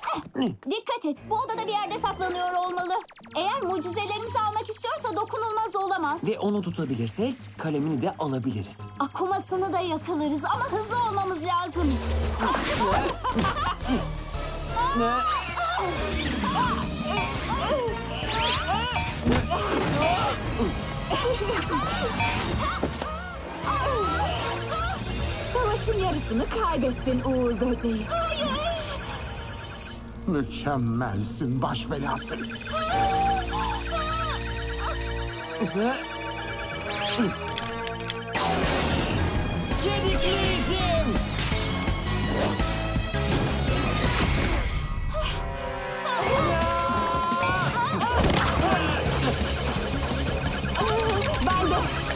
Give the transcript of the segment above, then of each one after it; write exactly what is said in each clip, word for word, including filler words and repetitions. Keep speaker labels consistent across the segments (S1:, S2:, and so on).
S1: Dikkat et, bu odada bir yerde saklanıyor olmalı. Eğer mucizelerimizi almak istiyorsa dokunulmaz olamaz.
S2: Ve onu tutabilirsek kalemini de alabiliriz.
S1: Akumasını da yakalarız ama hızlı olmamız lazım.
S2: Ne?
S1: Savaşın yarısını kaybettin Uğur Böceği.
S3: Mükemmelsin baş belası.
S2: Kediklizim!
S1: Ben de.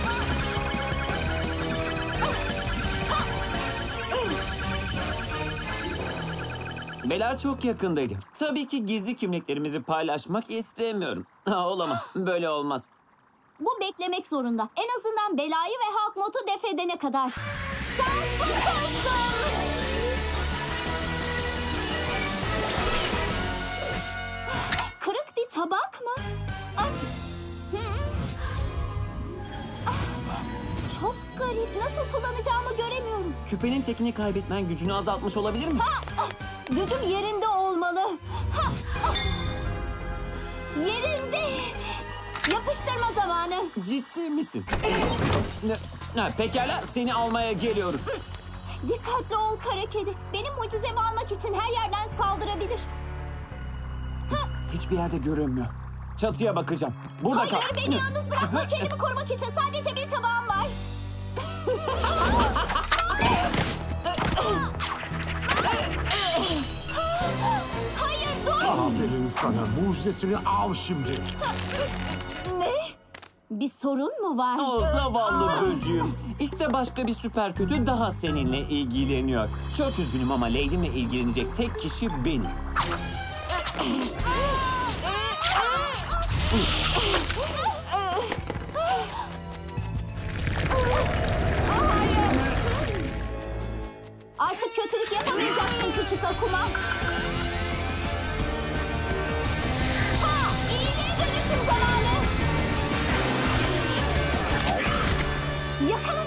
S2: Bela çok yakındaydı. Tabii ki gizli kimliklerimizi paylaşmak istemiyorum. Ha, olamaz. Böyle olmaz.
S1: Bu beklemek zorunda. En azından Bela'yı ve Hakmot'u def edene kadar. Şanslı tılsım! Kırık bir tabak mı? Ah. Hı. Ah. Çok garip. Nasıl kullanacağımı göremiyorum.
S2: Küpenin tekini kaybetmen gücünü azaltmış olabilir mi?
S1: Ha, ah. Gücüm yerinde olmalı. Ha, ah. Yerinde. Yapıştırma zamanı.
S2: Ciddi misin? Ne? Ha, pekala, seni almaya geliyoruz.
S1: Dikkatli ol kara kedi. Benim mucizemi almak için her yerden saldırabilir.
S2: Hiçbir yerde görünmüyor. Çatıya bakacağım. Burada kal.
S1: Hayır, beni yalnız bırakma. Kendimi korumak için sadece bir tabağım var. Hayır, dur.
S3: Aferin sana. Mucizesini al şimdi.
S1: Ne? Bir sorun mu var?
S2: O zavallı böcüğüm. İşte başka bir süper kötü daha seninle ilgileniyor. Çok üzgünüm ama Lady'mle ilgilenecek tek kişi benim.
S1: Artık kötülük yapamayacaksın küçük Akuma. Ha! İyiliğe dönüşüm zamanı. Yakala